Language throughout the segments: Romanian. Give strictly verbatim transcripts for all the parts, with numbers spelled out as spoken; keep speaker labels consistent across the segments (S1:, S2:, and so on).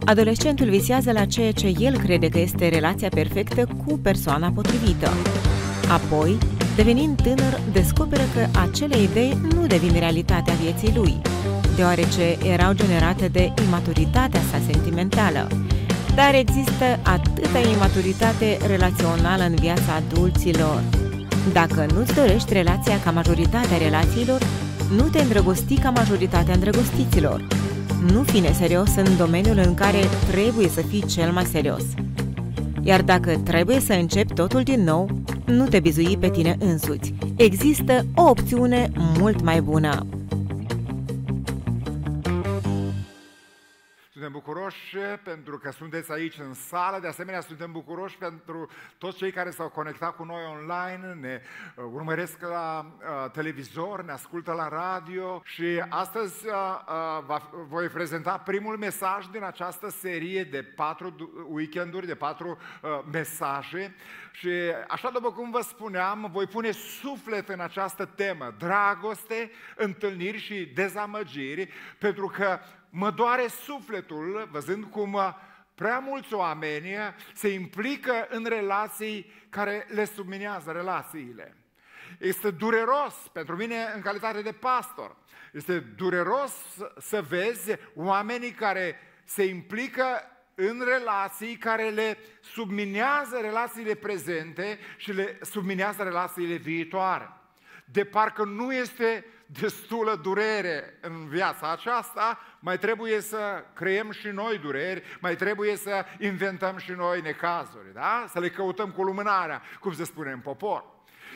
S1: Adolescentul visează la ceea ce el crede că este relația perfectă cu persoana potrivită. Apoi, devenind tânăr, descoperă că acele idei nu devin realitatea vieții lui, deoarece erau generate de imaturitatea sa sentimentală. Dar există atâta imaturitate relațională în viața adulților. Dacă nu-ți dorești relația ca majoritatea relațiilor, nu te îndrăgosti ca majoritatea îndrăgostiților. Nu fi neserios în domeniul în care trebuie să fii cel mai serios. Iar dacă trebuie să începi totul din nou, nu te bizui pe tine însuți. Există o opțiune mult mai bună.
S2: Suntem bucuroși pentru că sunteți aici în sală, de asemenea suntem bucuroși pentru toți cei care s-au conectat cu noi online, ne urmăresc la uh, televizor, ne ascultă la radio și astăzi uh, uh, va, voi prezenta primul mesaj din această serie de patru weekenduri, de patru uh, mesaje și așa după cum vă spuneam, voi pune suflet în această temă, dragoste, întâlniri și dezamăgiri, pentru că mă doare sufletul văzând cum prea mulți oameni se implică în relații care le subminează relațiile. Este dureros pentru mine în calitate de pastor. Este dureros să vezi oamenii care se implică în relații care le subminează relațiile prezente și le subminează relațiile viitoare. De parcă nu este destulă durere în viața aceasta, mai trebuie să creăm și noi dureri, mai trebuie să inventăm și noi necazuri, da? Să le căutăm cu lumânarea, cum se spune în popor.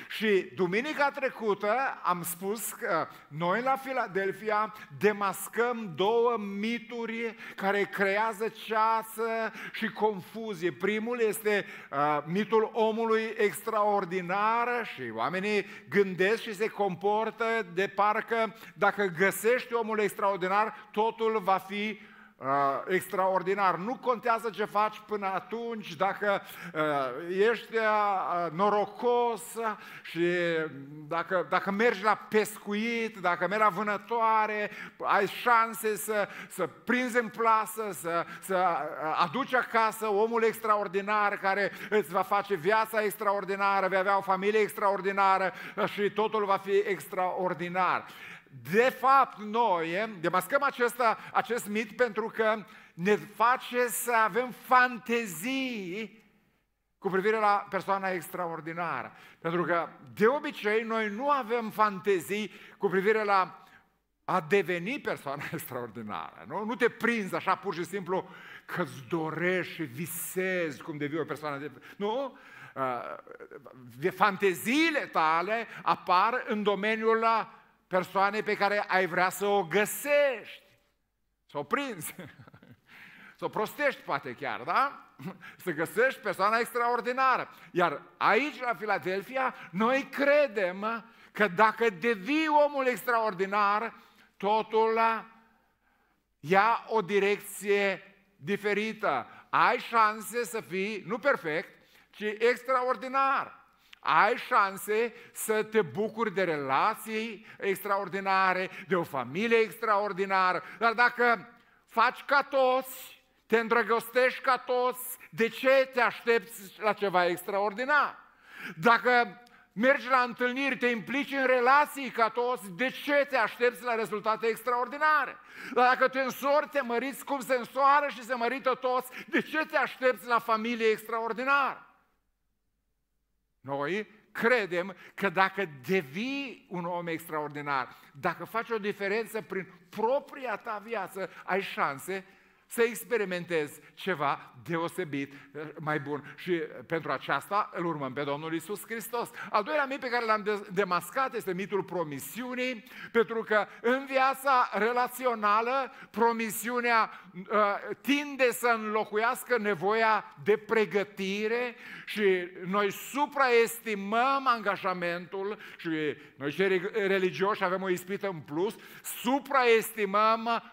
S2: Și duminica trecută am spus că noi la Filadelfia demascăm două mituri care creează ceață și confuzie. Primul este uh, mitul omului extraordinar și oamenii gândesc și se comportă de parcă dacă găsești omul extraordinar, totul va fi Uh, extraordinar. Nu contează ce faci până atunci, dacă uh, ești uh, norocos și dacă, dacă mergi la pescuit, dacă mergi la vânătoare, ai șanse să, să prinzi în plasă, să, să aduci acasă omul extraordinar care îți va face viața extraordinară, vei avea o familie extraordinară și totul va fi extraordinar. De fapt, noi demascăm acesta, acest mit pentru că ne face să avem fantezii cu privire la persoana extraordinară. Pentru că, de obicei, noi nu avem fantezii cu privire la a deveni persoana extraordinară. Nu, nu te prinzi așa pur și simplu că îți dorești și visezi cum devii o persoană de... Nu? Uh, fanteziile tale apar în domeniul persoanei pe care ai vrea să o găsești, să o prinzi, să o prostești poate chiar, da? Să găsești persoana extraordinară. Iar aici, la Filadelfia, noi credem că dacă devii omul extraordinar, totul ia o direcție diferită. Ai șanse să fii, nu perfect, ci extraordinar. Ai șanse să te bucuri de relații extraordinare, de o familie extraordinară, dar dacă faci ca toți, te îndrăgostești ca toți, de ce te aștepți la ceva extraordinar? Dacă mergi la întâlniri, te implici în relații ca toți, de ce te aștepți la rezultate extraordinare? Dar dacă te însori, te măriți cum se însoară și se mărită toți, de ce te aștepți la familie extraordinară? Noi credem că dacă devii un om extraordinar, dacă faci o diferență prin propria ta viață, ai șanse să experimentezi ceva deosebit mai bun. Și pentru aceasta îl urmăm pe Domnul Iisus Hristos. Al doilea mit pe care l-am demascat este mitul promisiunii, pentru că în viața relațională promisiunea uh, tinde să înlocuiască nevoia de pregătire și noi supraestimăm angajamentul și noi cei religioși avem o ispită în plus, supraestimăm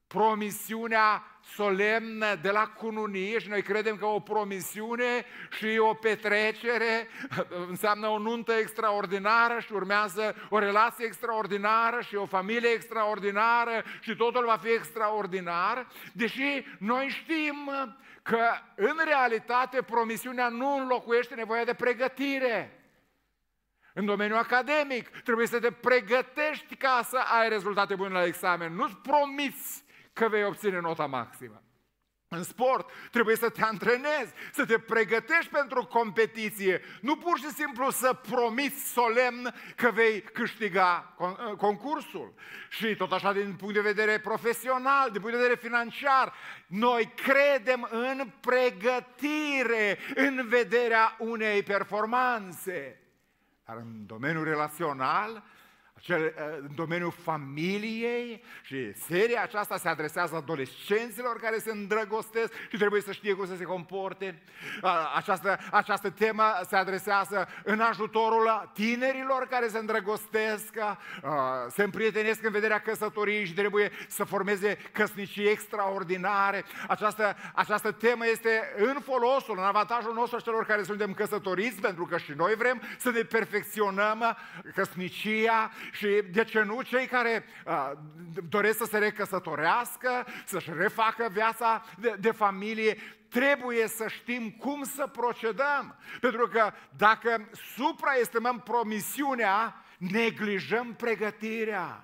S2: promisiunea solemnă de la cununie și noi credem că o promisiune și o petrecere înseamnă o nuntă extraordinară și urmează o relație extraordinară și o familie extraordinară și totul va fi extraordinar, deși noi știm că în realitate promisiunea nu înlocuiește nevoia de pregătire. În domeniul academic trebuie să te pregătești ca să ai rezultate bune la examen. Nu-ți promiți că vei obține nota maximă. În sport trebuie să te antrenezi, să te pregătești pentru competiție, nu pur și simplu să promiți solemn că vei câștiga concursul. Și tot așa din punct de vedere profesional, din punct de vedere financiar, noi credem în pregătire, în vederea unei performanțe. Dar în domeniul relațional, în domeniul familiei, și seria aceasta se adresează adolescenților care se îndrăgostesc și trebuie să știe cum să se comporte. Această, această temă se adresează în ajutorul tinerilor care se îndrăgostesc, se împrietenesc în vederea căsătoriei și trebuie să formeze căsnicii extraordinare. Această, această temă este în folosul, în avantajul nostru a celor care suntem căsătoriți, pentru că și noi vrem să ne perfecționăm căsnicia. Și de ce nu cei care uh, doresc să se recăsătorească, să-și refacă viața de, de familie, trebuie să știm cum să procedăm. Pentru că dacă supraestimăm promisiunea, neglijăm pregătirea.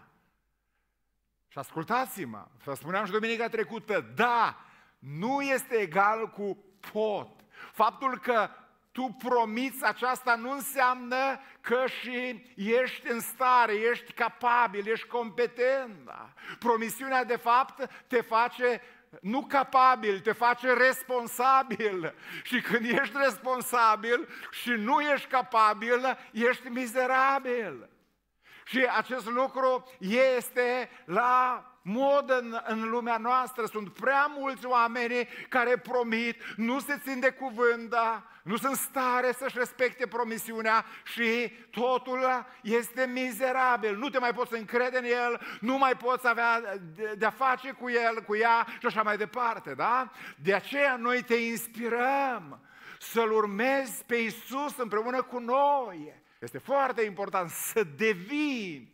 S2: Și ascultați-mă, vă spuneam și duminica trecută, da, nu este egal cu pot. Faptul că tu promiți aceasta nu înseamnă că și ești în stare, ești capabil, ești competent. Da? Promisiunea de fapt te face nu capabil, te face responsabil. Și când ești responsabil și nu ești capabil, ești mizerabil. Și acest lucru este la mod în, în lumea noastră. Sunt prea mulți oameni care promit, nu se țin de cuvânt, da? Nu sunt stare să-și respecte promisiunea și totul este mizerabil. Nu te mai poți încrede în el, nu mai poți avea de-a face cu el, cu ea și așa mai departe, da? De aceea noi te inspirăm să-L urmezi pe Iisus împreună cu noi. Este foarte important să devii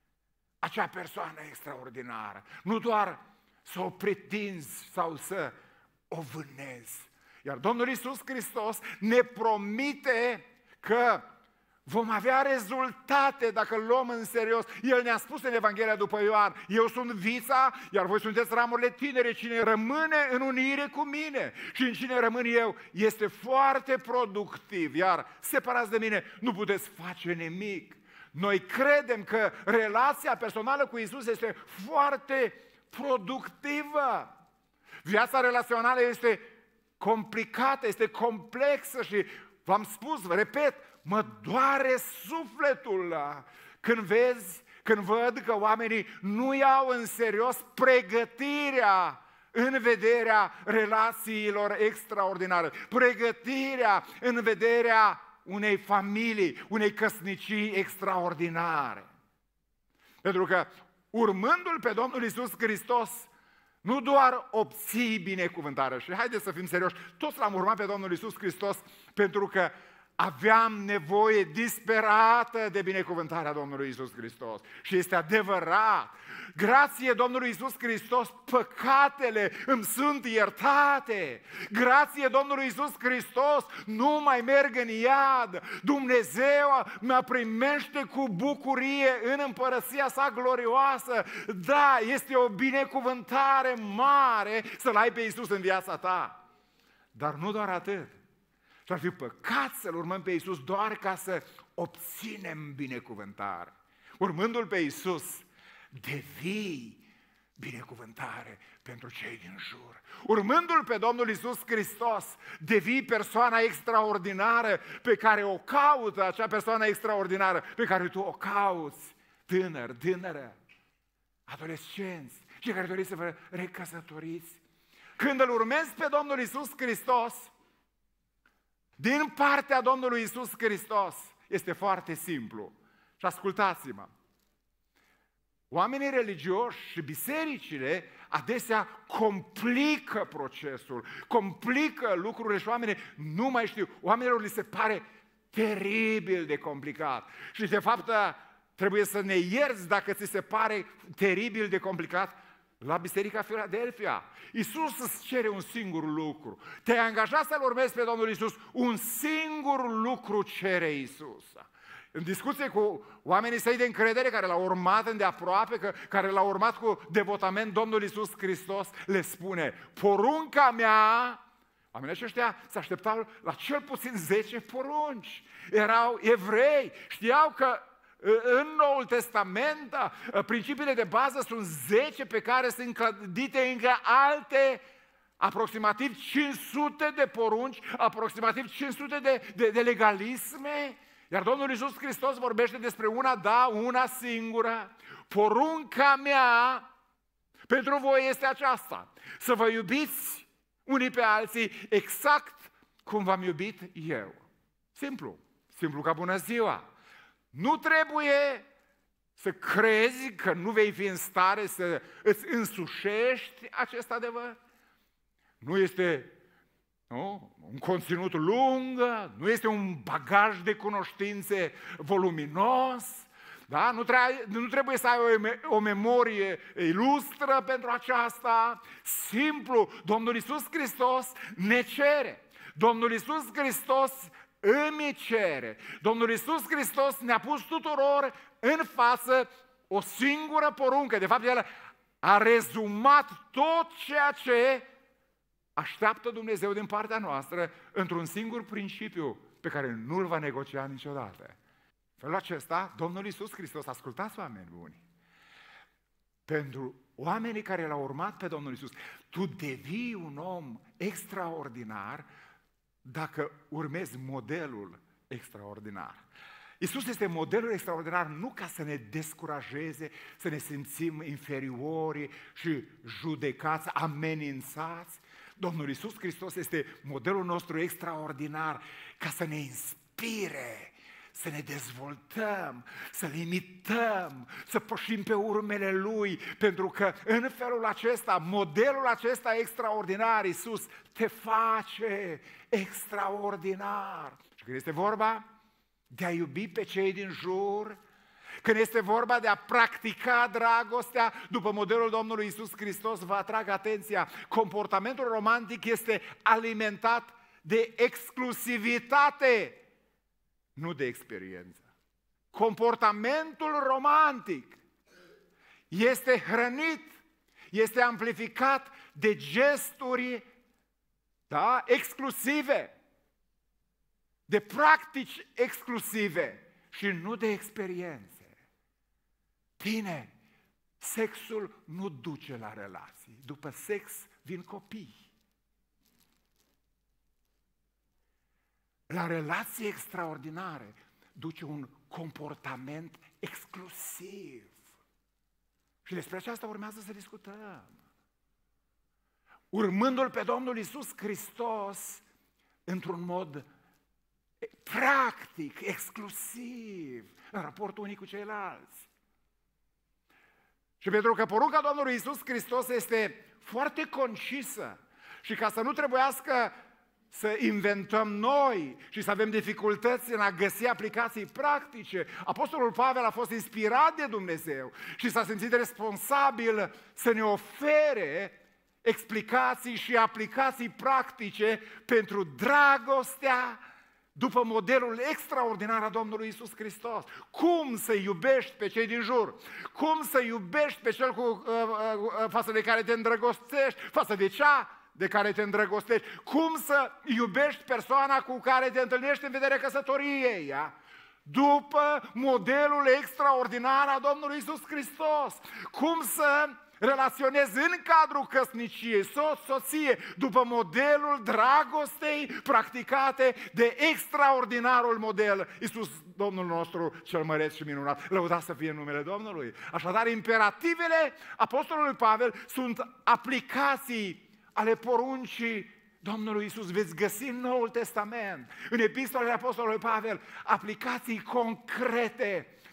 S2: acea persoană extraordinară. Nu doar să o pretinzi sau să o vânezi. Iar Domnul Iisus Hristos ne promite că vom avea rezultate dacă îl luăm în serios. El ne-a spus în Evanghelia după Ioan, eu sunt vița, iar voi sunteți ramurile tinere. Cine rămâne în unire cu mine și în cine rămân eu este foarte productiv. Iar separați de mine nu puteți face nimic. Noi credem că relația personală cu Iisus este foarte productivă. Viața relațională este complicată, este complexă și v-am spus, repet, mă doare sufletul când vezi, când văd că oamenii nu iau în serios pregătirea în vederea relațiilor extraordinare, pregătirea în vederea unei familii, unei căsnicii extraordinare. Pentru că urmându-L pe Domnul Iisus Hristos, nu doar obții binecuvântarea. Și haideți să fim serioși, toți l-am urmat pe Domnul Iisus Hristos pentru că aveam nevoie disperată de binecuvântarea Domnului Iisus Hristos. Și este adevărat. Grație Domnului Iisus Hristos, păcatele îmi sunt iertate. Grație Domnului Iisus Hristos, nu mai merg în iad. Dumnezeu mă primește cu bucurie în împărăția sa glorioasă. Da, este o binecuvântare mare să-L ai pe Iisus în viața ta. Dar nu doar atât. Și ar fi păcat să-L urmăm pe Iisus doar ca să obținem binecuvântare. Urmându-L pe Iisus, devii binecuvântare pentru cei din jur. Urmându-L pe Domnul Iisus Hristos, devii persoana extraordinară pe care o caută, acea persoană extraordinară pe care tu o cauți, tânăr, tânără, adolescenți, cei care doriți să vă recăsătoriți. Când îl urmezi pe Domnul Iisus Hristos, din partea Domnului Iisus Hristos, este foarte simplu. Și ascultați-mă, Oamenii religioși și bisericile adesea complică procesul, complică lucrurile și oamenii nu mai știu. Oamenilor li se pare teribil de complicat. Și de fapt trebuie să ne ierți dacă ți se pare teribil de complicat. La Biserica Filadelfia, Iisus îți cere un singur lucru. Te-ai angajat să-L urmezi pe Domnul Iisus, un singur lucru cere Iisus. În discuție cu oamenii săi de încredere care L-au urmat îndeaproape, care L-au urmat cu devotament, Domnul Iisus Hristos le spune: porunca mea. Oamenii aceștia se așteptau la cel puțin zece porunci. Erau evrei, știau că în Noul Testament principiile de bază sunt zece, pe care sunt înclădite încă alte aproximativ cinci sute de porunci, aproximativ cinci sute de, de, de legalisme. Iar Domnul Iisus Hristos vorbește despre una, da, una singură. Porunca mea pentru voi este aceasta: să vă iubiți unii pe alții exact cum v-am iubit eu. Simplu, simplu ca bună ziua. Nu trebuie să crezi că nu vei fi în stare să îți însușești acest adevăr. Nu este nu, un conținut lung, nu este un bagaj de cunoștințe voluminos, da? nu, trebuie, nu trebuie să ai o, o memorie ilustră pentru aceasta. Simplu, Domnul Iisus Hristos ne cere. Domnul Iisus Hristos îmi cere. Domnul Iisus Hristos ne-a pus tuturor în față o singură poruncă. De fapt, El a rezumat tot ceea ce așteaptă Dumnezeu din partea noastră într-un singur principiu pe care nu-l va negocia niciodată. În felul acesta, Domnul Iisus Hristos, ascultați, oameni buni, pentru oamenii care L-au urmat pe Domnul Iisus, tu devii un om extraordinar dacă urmezi modelul extraordinar. Iisus este modelul extraordinar nu ca să ne descurajeze, să ne simțim inferiori și judecați, amenințați. Domnul Iisus Hristos este modelul nostru extraordinar ca să ne inspire, să ne dezvoltăm, să-L imităm, să pășim pe urmele Lui, pentru că în felul acesta, modelul acesta extraordinar, Iisus, te face extraordinar. Și când este vorba de a iubi pe cei din jur, când este vorba de a practica dragostea după modelul Domnului Iisus Hristos, vă atrag atenția, comportamentul romantic este alimentat de exclusivitate, nu de experiență. Comportamentul romantic este hrănit, este amplificat de gesturi, da, exclusive, de practici exclusive și nu de experiențe. Bine, sexul nu duce la relații. După sex vin copii. La relații extraordinare duce un comportament exclusiv. Și despre aceasta urmează să discutăm. Urmându-L pe Domnul Iisus Hristos într-un mod practic, exclusiv, în raportul unii cu ceilalți. Și pentru că porunca Domnului Iisus Hristos este foarte concisă și ca să nu trebuiască să inventăm noi și să avem dificultăți în a găsi aplicații practice, Apostolul Pavel a fost inspirat de Dumnezeu și s-a simțit responsabil să ne ofere explicații și aplicații practice pentru dragostea după modelul extraordinar a Domnului Iisus Hristos. Cum să iubești pe cei din jur? Cum să iubești pe cel cu, uh, uh, față de care te îndrăgostești, față de cea de care te îndrăgostești? Cum să iubești persoana cu care te întâlnești în vederea căsătoriei? Ja? După modelul extraordinar a Domnului Iisus Hristos. Cum să relaționezi în cadrul căsniciei, soț-soție, după modelul dragostei practicate de extraordinarul model Iisus, Domnul nostru, cel măreț și minunat. Lăudați să fie numele Domnului. Așadar, imperativele Apostolului Pavel sunt aplicații ale poruncii Domnului Iisus. Veți găsi în Noul Testament, în epistolele Apostolului Pavel, aplicații concrete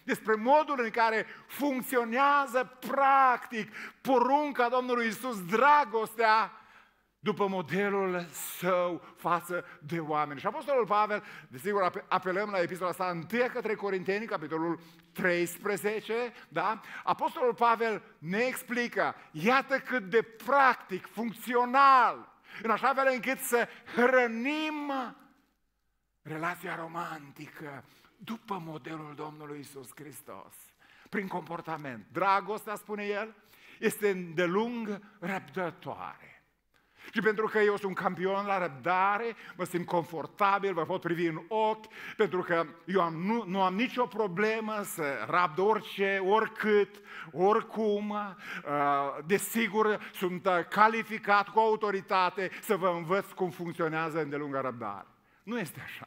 S2: despre modul în care funcționează practic porunca Domnului Iisus, dragostea, după modelul său față de oameni. Și Apostolul Pavel, desigur, apelăm la epistola asta întâia către Corinteni, capitolul treisprezece, da? Apostolul Pavel ne explică, iată cât de practic, funcțional, în așa fel încât să hrănim relația romantică după modelul Domnului Iisus Hristos, prin comportament. Dragostea, spune el, este îndelung răbdătoare. Și pentru că eu sunt campion la răbdare, mă simt confortabil, vă pot privi în ochi, pentru că eu am, nu, nu am nicio problemă să rabd orice, oricât, oricum. Desigur, sunt calificat cu autoritate să vă învăț cum funcționează îndelunga răbdare. Nu este așa.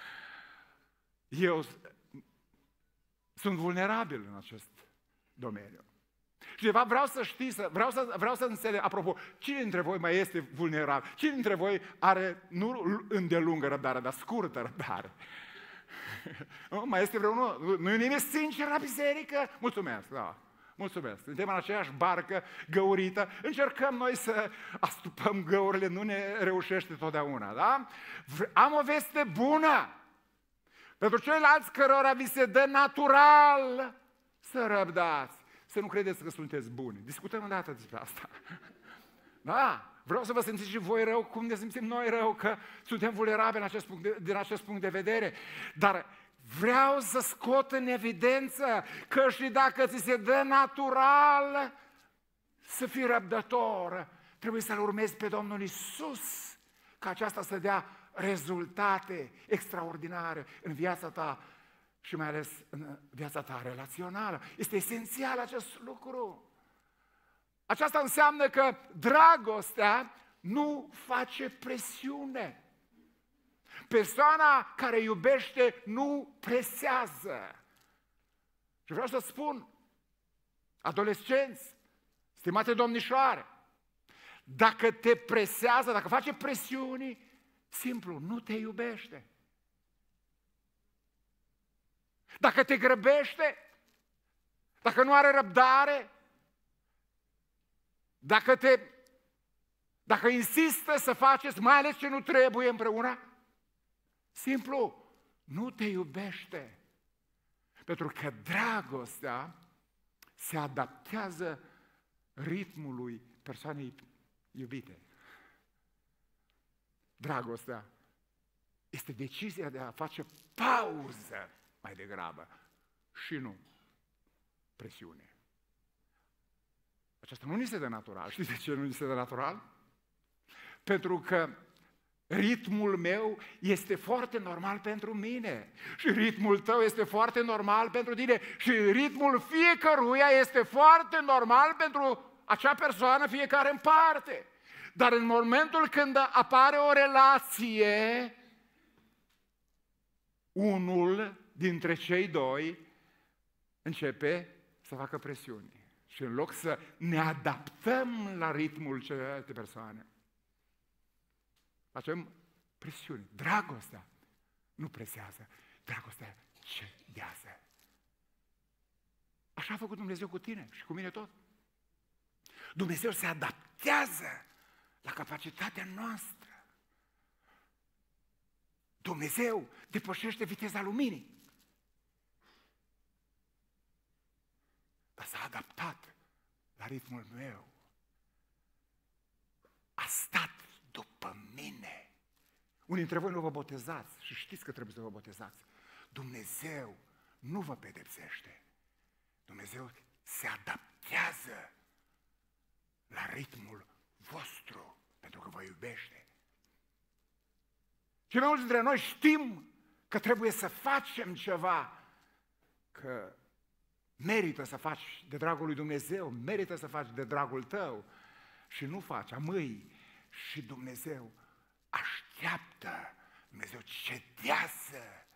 S2: Eu sunt vulnerabil în acest domeniu. Și de fapt vreau să știți, vreau să, vreau să înțeleg, apropo, cine dintre voi mai este vulnerabil? Cine dintre voi are, nu îndelungă răbdare, dar scurtă răbdare? Nu? Mai este vreunul? Nu e nimeni sincer la biserică? Mulțumesc, da. Mulțumesc. Suntem în aceeași barcă găurită, încercăm noi să astupăm găurile, nu ne reușește totdeauna, da? Am o veste bună pentru ceilalți cărora vi se dă natural să răbdați. Să nu credeți că sunteți buni. Discutăm o dată despre asta. Da, vreau să vă simțiți și voi rău, cum ne simțim noi rău, că suntem vulnerabili în acest punct de, din acest punct de vedere. Dar vreau să scot în evidență că și dacă ți se dă natural să fii răbdător, trebuie să-L urmezi pe Domnul Iisus, ca aceasta să dea rezultate extraordinare în viața ta și mai ales în viața ta relațională. Este esențial acest lucru. Aceasta înseamnă că dragostea nu face presiune. Persoana care iubește nu presează. Și vreau să spun, adolescenți, stimate domnișoare, dacă te presează, dacă face presiuni, simplu, nu te iubește. Dacă te grăbește, dacă nu are răbdare, dacă, te, dacă insistă să faceți mai ales ce nu trebuie împreună, simplu, nu te iubește. Pentru că dragostea se adaptează ritmului persoanei iubite. Dragostea este decizia de a face pauză mai degrabă și nu presiune. Aceasta nu ni se dă natural. Știți de ce nu ni se dă natural? Pentru că ritmul meu este foarte normal pentru mine și ritmul tău este foarte normal pentru tine și ritmul fiecăruia este foarte normal pentru acea persoană, fiecare în parte. Dar în momentul când apare o relație, unul dintre cei doi începe să facă presiuni. Și în loc să ne adaptăm la ritmul celelalte persoane, facem presiuni. Dragostea nu presează, dragostea cedează. Așa a făcut Dumnezeu cu tine și cu mine tot. Dumnezeu se adaptează la capacitatea noastră. Dumnezeu depășește viteza luminii. Dar s-a adaptat la ritmul meu. A stat după mine. Unii dintre voi nu vă botezați și știți că trebuie să vă botezați. Dumnezeu nu vă pedepsește. Dumnezeu se adaptează la ritmul vostru, pentru că vă iubește. Și mai mulți dintre noi știm că trebuie să facem ceva, că merită să faci de dragul lui Dumnezeu, merită să faci de dragul tău și nu faci, amâi. Și Dumnezeu așteaptă, Dumnezeu cedează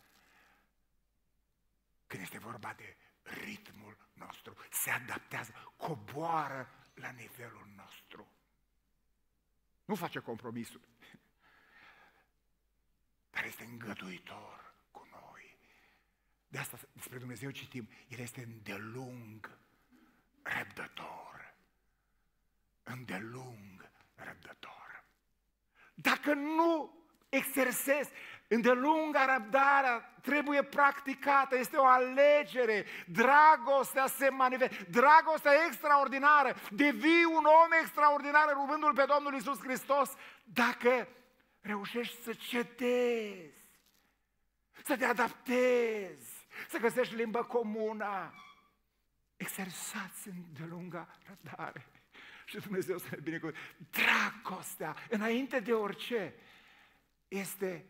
S2: când este vorba de ritmul nostru, se adaptează, coboară la nivelul nostru. Nu face compromisuri, dar este îngăduitor cu noi. De asta despre Dumnezeu citim, El este îndelung răbdător. Îndelung răbdător. Dacă nu exersezi îndelunga răbdarea, trebuie practicată, este o alegere. Dragostea se manifestă, dragostea extraordinară. Devii un om extraordinar în cuvântul pe Domnul Iisus Hristos dacă reușești să cedezi, să te adaptezi, să găsești limbă comună. Exersați îndelunga răbdare. Și Dumnezeu să ne binecuvânteze. Dragostea, înainte de orice, este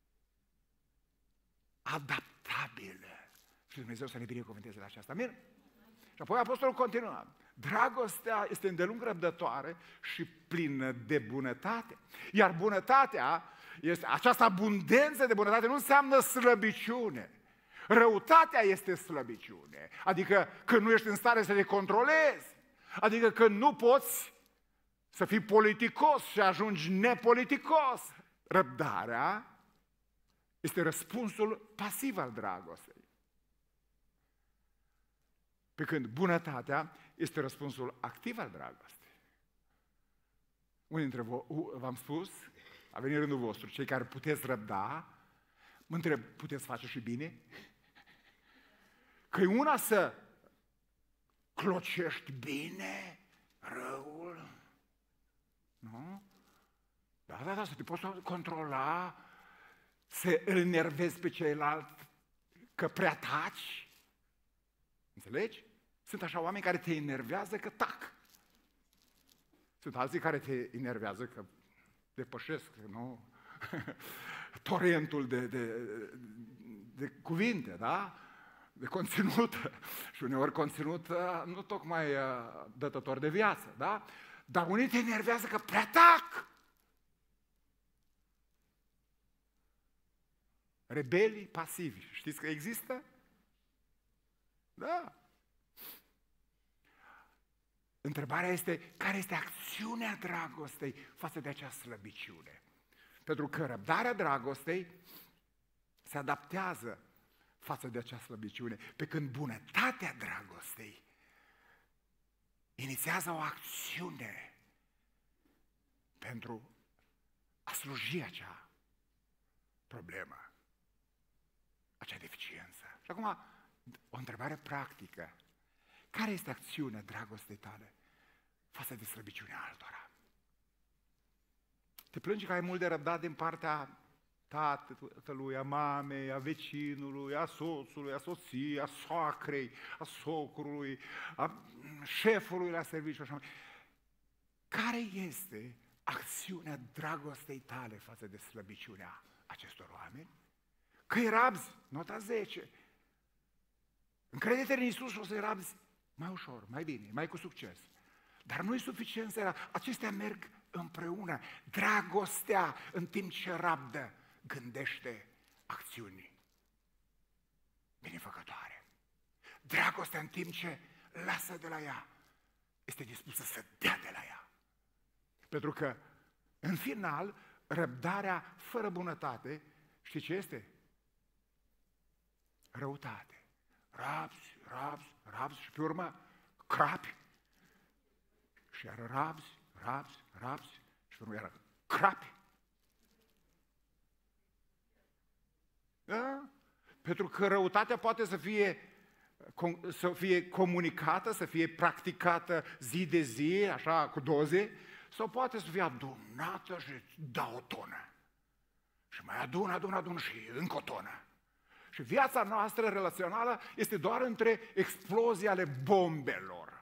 S2: adaptabilă. Și Dumnezeu să ne binecuvânteze la aceasta. Amin? Și apoi Apostolul continuă. Dragostea este îndelung răbdătoare și plină de bunătate. Iar bunătatea, este, această abundență de bunătate nu înseamnă slăbiciune. Răutatea este slăbiciune. Adică că nu ești în stare să te controlezi. Adică că nu poți să fii politicos și ajungi nepoliticos. Răbdarea este răspunsul pasiv al dragostei. Pe când bunătatea este răspunsul activ al dragostei. Unii dintre voi, v-am spus, a venit rândul vostru, cei care puteți răbda, mă întreb, puteți face și bine? Că e una să clocești bine răul, nu? Da, da, da, să te poți controla, să îl enervezi pe ceilalți, că prea taci. Înțelegi? Sunt așa oameni care te enervează că tac. Sunt alții care te enervează că depășesc, nu? Torentul de, de, de cuvinte, da? De conținut. Și uneori conținut nu tocmai dătător de viață, da? Dar unii te enervează că prea tac. Rebelii pasivi. Știți că există? Da. Întrebarea este, care este acțiunea dragostei față de acea slăbiciune? Pentru că răbdarea dragostei se adaptează față de acea slăbiciune, pe când bunătatea dragostei inițiază o acțiune pentru a sluji acea problemă, acea deficiență. Și acum, o întrebare practică. Care este acțiunea dragostei tale față de slăbiciunea altora? Te plângi că ai mult de răbdat din partea tatălui, a mamei, a vecinului, a soțului, a soției, a soacrei, a socrului, a șefului la serviciu. Așa. Care este acțiunea dragostei tale față de slăbiciunea acestor oameni? Că îi rabzi, nota zece. Încrede-te în Iisus și o să-i rabzi mai ușor, mai bine, mai cu succes. Dar nu e suficient să rabzi. Acestea merg împreună. Dragostea, în timp ce rabdă, gândește acțiuni binefăcătoare. Dragostea, în timp ce lasă de la ea, este dispusă să dea de la ea. Pentru că, în final, răbdarea fără bunătate, știi ce este? Răutate. Rabzi, rabzi, rabzi și pe urmă crapi. Și iar rabzi, rabzi, rabzi și pe urmă iar crapi. Da? Pentru că răutatea poate să fie, să fie comunicată, să fie practicată zi de zi, așa, cu doze, sau poate să fie adunată și dă o tonă. Și mai adună, adună, adună și încă o tonă. Și viața noastră relațională este doar între explozii ale bombelor.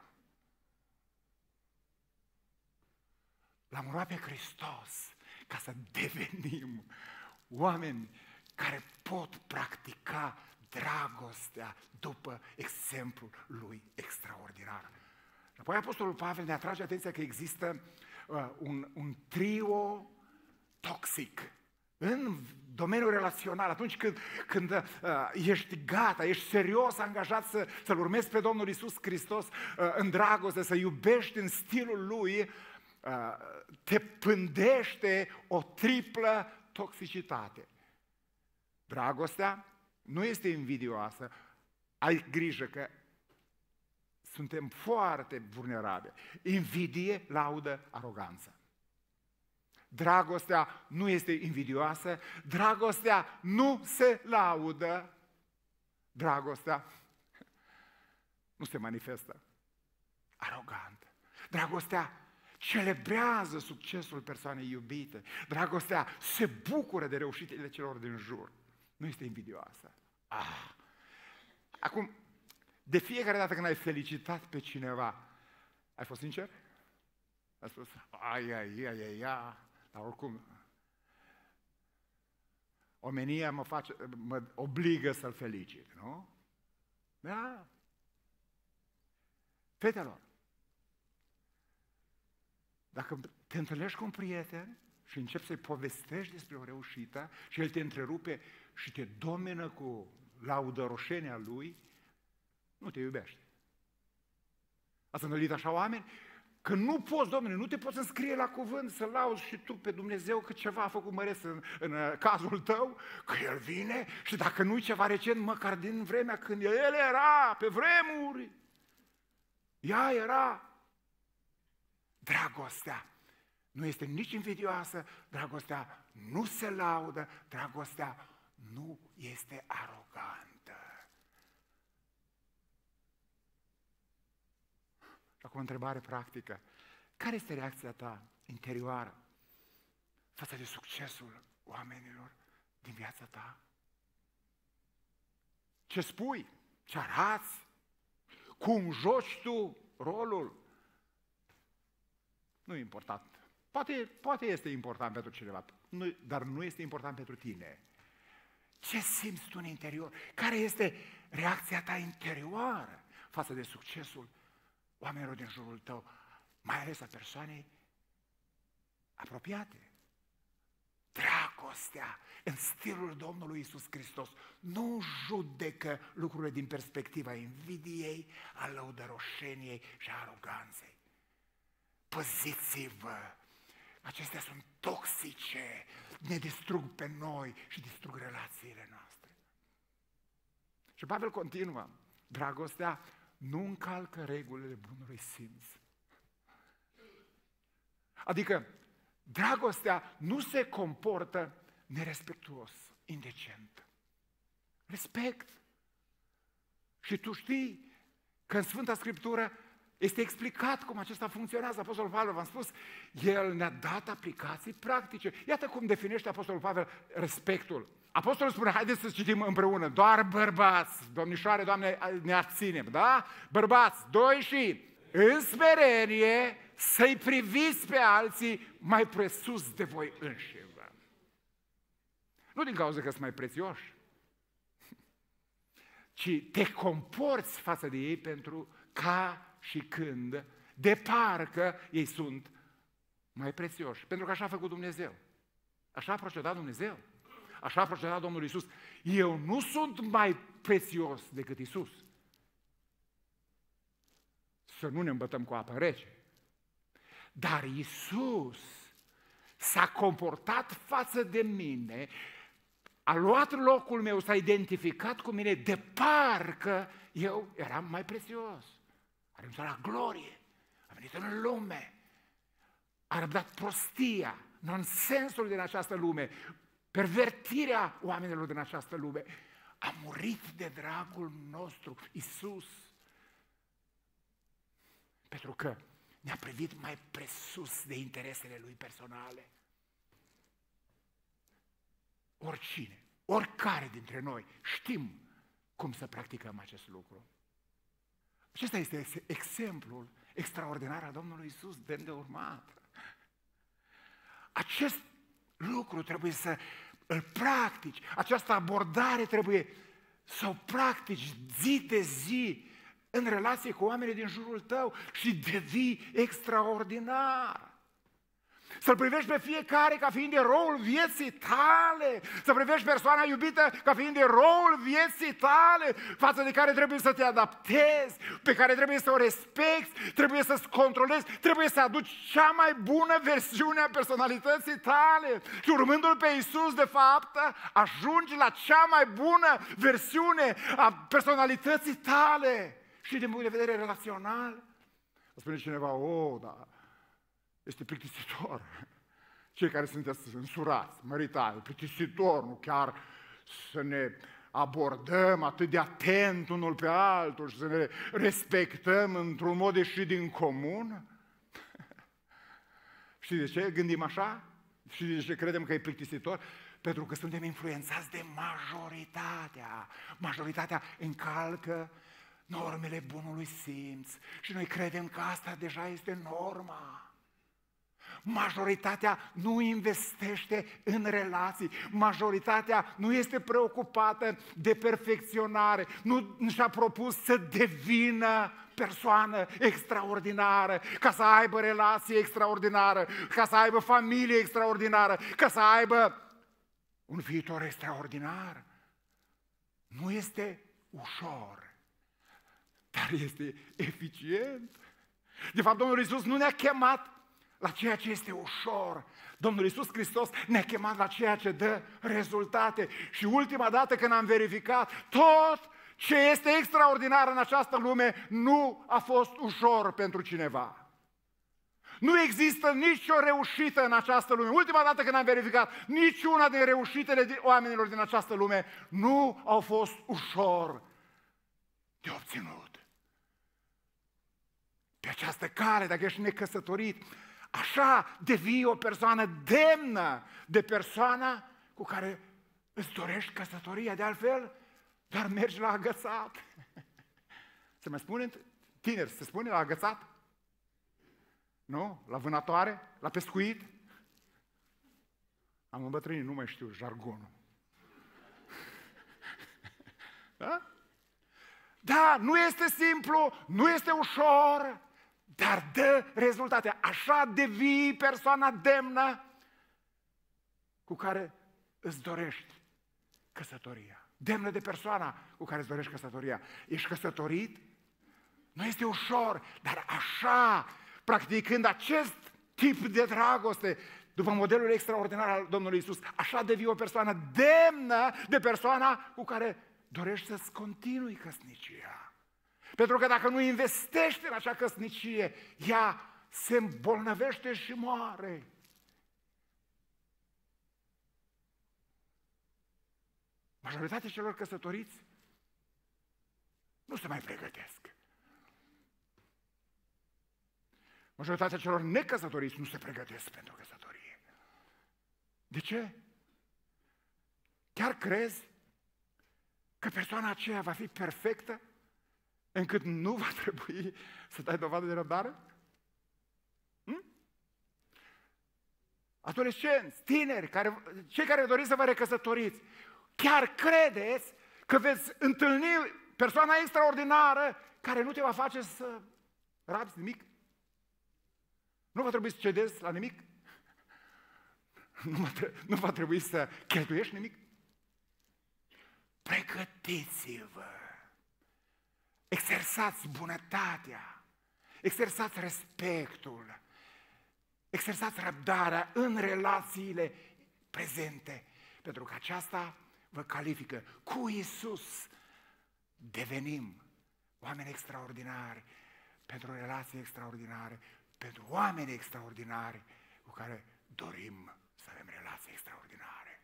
S2: L-am rugat pe Hristos ca să devenim oameni care pot practica dragostea după exemplul lui extraordinar. Și apoi Apostolul Pavel ne atrage atenția că există uh, un, un trio toxic în domeniul relațional. Atunci când, când uh, ești gata, ești serios angajat să, să-L urmezi pe Domnul Iisus Hristos uh, în dragoste, să iubești în stilul Lui, uh, te pândește o triplă toxicitate. Dragostea nu este invidioasă, ai grijă că suntem foarte vulnerabili. Invidie, laudă, aroganță. Dragostea nu este invidioasă, dragostea nu se laudă, dragostea nu se manifestă arogant. Dragostea celebrează succesul persoanei iubite. Dragostea se bucură de reușitele celor din jur. Nu este invidioasă. Ah. Acum, de fiecare dată când ai felicitat pe cineva, ai fost sincer? Ai spus, ai, ai, ai, ai, ai, dar oricum, omenia mă, face, mă obligă să-l felicit, nu? Da. Fetelor, dacă te întâlnești cu un prieten și începi să-i povestești despre o reușită și el te întrerupe și te domină cu laudăroșenia lui, nu te iubește. Ați întâlnit așa oameni? Că nu poți, Domnule, nu te poți înscrie la cuvânt să lauzi și tu pe Dumnezeu că ceva a făcut măreț în, în cazul tău, că El vine și dacă nu-i ceva recent, măcar din vremea când El era, pe vremuri, ea era. Dragostea nu este nici invidioasă, dragostea nu se laudă, dragostea nu este arogantă. Și acum o întrebare practică. Care este reacția ta interioară față de succesul oamenilor din viața ta? Ce spui? Ce arăți? Cum joci tu rolul? Nu e important. Poate, poate este important pentru cineva, nu, dar nu este important pentru tine. Ce simți tu în interior? Care este reacția ta interioară față de succesul oamenilor din jurul tău, mai ales a persoanei apropiate? Dragostea, în stilul Domnului Iisus Hristos, nu judecă lucrurile din perspectiva invidiei, a lăudăroșeniei și a aroganței. Păziți-vă! Acestea sunt toxice, ne distrug pe noi și distrug relațiile noastre. Și Pavel continuă, dragostea nu încalcă regulile bunului simț. Adică, dragostea nu se comportă nerespectuos, indecent. Respect. Și tu știi că în Sfânta Scriptură este explicat cum acesta funcționează. Apostolul Pavel, v-am spus, el ne-a dat aplicații practice. Iată cum definește Apostolul Pavel respectul. Apostolul spune, haideți să citim împreună, doar bărbați, domnișoare, Doamne, ne abținem, da? Bărbați, doi și în smerenie să-i priviți pe alții mai presus de voi înșivă. Nu din cauza că sunt mai prețioși, ci te comporți față de ei pentru ca și când, de parcă ei sunt mai prețioși. Pentru că așa a făcut Dumnezeu. Așa a procedat Dumnezeu. Așa a procedat Domnul Iisus. Eu nu sunt mai prețios decât Iisus. Să nu ne îmbătăm cu apă rece. Dar Iisus s-a comportat față de mine, a luat locul meu, s-a identificat cu mine de parcă eu eram mai prețios. A renunțat la glorie, a venit în lume, a răbdat prostia, nonsensul din această lume, pervertirea oamenilor din această lume. A murit de dragul nostru, Iisus, pentru că ne-a privit mai presus de interesele Lui personale. Oricine, oricare dintre noi știm cum să practicăm acest lucru. Acesta este exemplul extraordinar al Domnului Iisus, demn de urmat. Acest lucru trebuie să îl practici, această abordare trebuie să o practici zi de zi în relație cu oamenii din jurul tău și devii extraordinar. Să-l privești pe fiecare ca fiind eroul vieții tale, să privești persoana iubită ca fiind eroul vieții tale, față de care trebuie să te adaptezi, pe care trebuie să o respecti, trebuie să-ți controlezi, trebuie să aduci cea mai bună versiune a personalității tale. Și urmându-L pe Iisus, de fapt, ajungi la cea mai bună versiune a personalității tale. Și din punct de vedere relațional, spune cineva, o, da, este plictisitor. Cei care sunteți însurați, măritari, plictisitor, nu chiar să ne abordăm atât de atent unul pe altul și să ne respectăm într-un mod ieșit din comun. Știi de ce gândim așa? Știi de ce credem că e plictisitor? Pentru că suntem influențați de majoritatea. Majoritatea încalcă normele bunului simț și noi credem că asta deja este norma. Majoritatea nu investește în relații, majoritatea nu este preocupată de perfecționare, nu și-a propus să devină persoană extraordinară, ca să aibă relație extraordinară, ca să aibă familie extraordinară, ca să aibă un viitor extraordinar. Nu este ușor, dar este eficient. De fapt, Domnul Iisus nu ne-a chemat la ceea ce este ușor. Domnul Iisus Hristos ne-a chemat la ceea ce dă rezultate. Și ultima dată când am verificat, tot ce este extraordinar în această lume nu a fost ușor pentru cineva. Nu există nicio reușită în această lume. Ultima dată când am verificat, niciuna din reușitele oamenilor din această lume nu au fost ușor de obținut. Pe această cale, dacă ești necăsătorit, așa devii o persoană demnă de persoana cu care îți dorești căsătoria. De altfel, doar mergi la agățat. Se mai spune, tineri, se spune la agățat? Nu? La vânătoare? La pescuit? Am îmbătrânit, nu mai știu jargonul. Da? Da, nu este simplu, nu este ușor, dar dă rezultate. Așa devii persoana demnă cu care îți dorești căsătoria. Demnă de persoana cu care îți dorești căsătoria. Ești căsătorit? Nu este ușor, dar așa, practicând acest tip de dragoste, după modelul extraordinar al Domnului Iisus, așa devii o persoană demnă de persoana cu care dorești să-ți continui căsnicia. Pentru că dacă nu investești în acea căsnicie, ea se îmbolnăvește și moare. Majoritatea celor căsătoriți nu se mai pregătesc. Majoritatea celor necăsătoriți nu se pregătesc pentru căsătorie. De ce? Chiar crezi că persoana aceea va fi perfectă încât nu va trebui să dai dovadă de răbdare? Hm? Adolescenți, tineri, care, cei care doriți să vă recăsătoriți, chiar credeți că veți întâlni persoana extraordinară care nu te va face să rabzi nimic? Nu va trebui să cedezi la nimic? Nu va, trebui, nu va trebui să cheltuiești nimic? Pregătiți-vă! Exersați bunătatea, exersați respectul, exersați răbdarea în relațiile prezente, pentru că aceasta vă califică. Cu Iisus devenim oameni extraordinari, pentru relații extraordinare, pentru oameni extraordinari cu care dorim să avem relații extraordinare.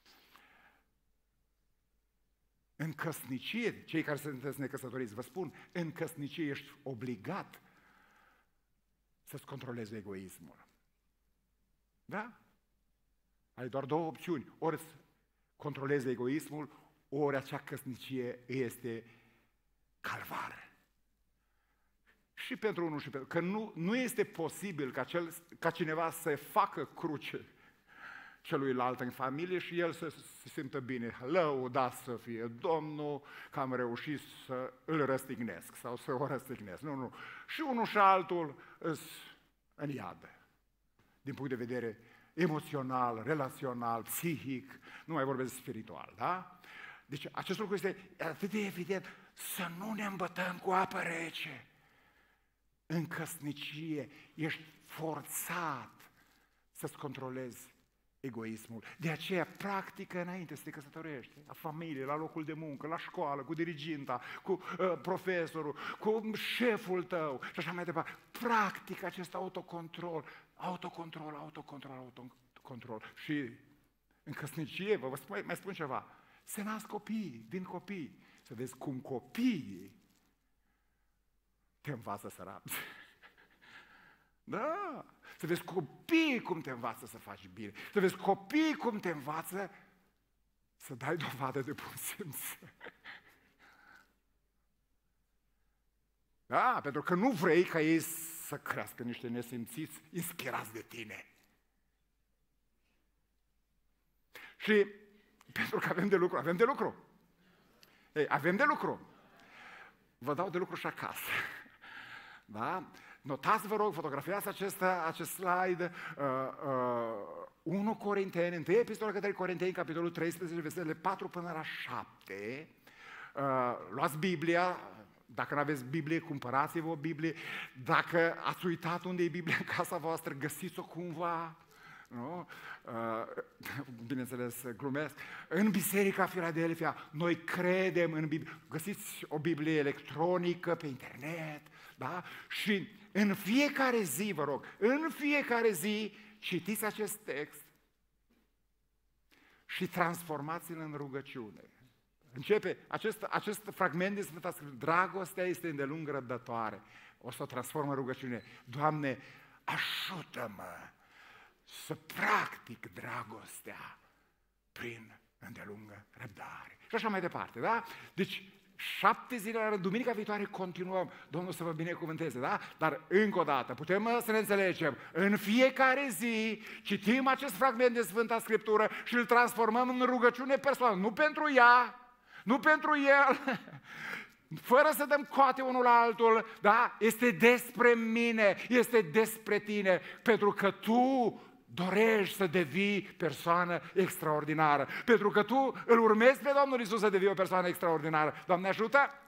S2: În căsnicie, cei care sunteți necăsătoriți, vă spun, în căsnicie ești obligat să-ți controlezi egoismul. Da? Ai doar două opțiuni. Ori să controlezi egoismul, ori acea căsnicie este calvar. Și pentru unul și pentru... Că nu, nu este posibil ca, cel, ca cineva să facă cruce celuilalt în familie și el să se simtă bine. Lăudat să fie Domnul că am reușit să îl răstignesc sau să o răstignesc. Nu, nu. Și unul și altul îs în iadă. din punct de vedere emoțional, relațional, psihic, nu mai vorbesc spiritual, da? Deci acest lucru este atât de evident, să nu ne îmbătăm cu apă rece. În căsnicie ești forțat să-ți controlezi egoismul. De aceea practică înainte să te căsătorești, la familie, la locul de muncă, la școală, cu diriginta, cu uh, profesorul, cu șeful tău și așa mai departe. Practică acest autocontrol, autocontrol, autocontrol, autocontrol. Și în căsnicie, vă spun, mai spun ceva, se nasc copii, vin copii. Să vezi cum copiii te învață să rabzi. Da! Să vezi copiii cum te învață să faci bine. Să vezi copiii cum te învață să dai dovadă de bun simț. Da, pentru că nu vrei ca ei să crească niște nesimțiți inspirați de tine. Și pentru că avem de lucru, avem de lucru. Ei, avem de lucru. Vă dau de lucru și acasă. Da? Notați, vă rog, fotografiați acest, acest slide. Uh, uh, unu Corinteni, întâi epistolă către Corinteni, capitolul treisprezece, versetele patru până la șapte. Uh, luați Biblia. Dacă nu aveți Biblie, cumpărați-vă o Biblie. Dacă ați uitat unde e Biblia în casa voastră, găsiți-o cumva. Nu? Uh, bineînțeles, glumesc. În Biserica Filadelfia, noi credem în Biblie. Găsiți o Biblie electronică pe internet, da? Și în fiecare zi, vă rog, în fiecare zi citiți acest text și transformați-l în rugăciune. Începe acest, acest fragment din Sfânta Scriptură. Dragostea este îndelung răbdătoare. O să o transformă în rugăciune. Doamne, ajută-mă să practic dragostea prin îndelungă răbdare. Și așa mai departe, da? Deci, șapte zile la rând, duminica viitoare continuăm. Domnul să vă binecuvânteze, da? Dar încă o dată, putem să ne înțelegem. În fiecare zi citim acest fragment din Sfânta Scriptură și îl transformăm în rugăciune personală. Nu pentru ea, nu pentru el, fără să dăm coate unul la altul, da? Este despre mine, este despre tine, pentru că tu dorești să devii persoană extraordinară, pentru că tu îl urmezi pe Domnul Iisus să devii o persoană extraordinară. Doamne ajută!